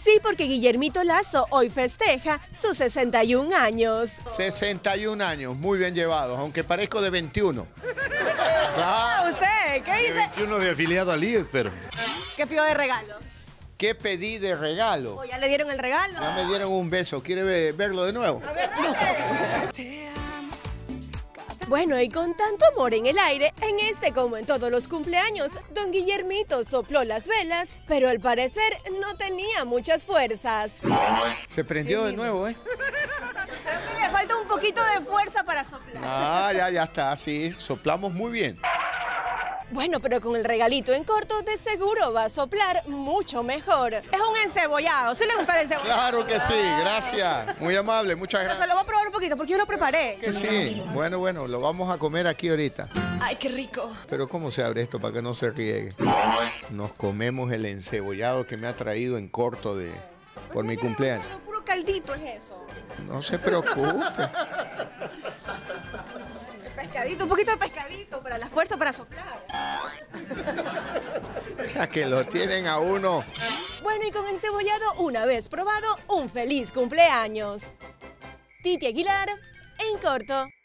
Sí, porque Guillermito Lazo hoy festeja sus 61 años. 61 años, muy bien llevados, aunque parezco de 21. Ah, ¿usted qué dice? 21 de afiliado al IES, pero... ¿Qué pidió de regalo? ¿Qué pedí de regalo? ¿O ya le dieron el regalo? Ya me dieron un beso, ¿quiere verlo de nuevo? A ver, dale. Bueno, y con tanto amor en el aire, en este como en todos los cumpleaños, don Guillermito sopló las velas, pero al parecer no tenía muchas fuerzas. Se prendió de nuevo, ¿eh? Creo que le falta un poquito de fuerza para soplar. Ah, ya está, sí, soplamos muy bien. Bueno, pero con el regalito en corto, de seguro va a soplar mucho mejor. Es un encebollado, ¿sí le gusta el encebollado? Claro que sí, gracias. Muy amable, muchas Pero se gracias. lo voy a probar un poquito porque yo lo preparé. Que sí, bueno, lo vamos a comer aquí ahorita. Ay, qué rico. Pero ¿cómo se abre esto para que no se riegue? Nos comemos el encebollado que me ha traído en corto por mi cumpleaños. Puro caldito es eso. No se preocupe. Pescadito, un poquito de pescadito para la fuerza para soplar. O sea, que lo tienen a uno. Bueno, y con encebollado, una vez probado, un feliz cumpleaños. Titi Aguilar, en corto.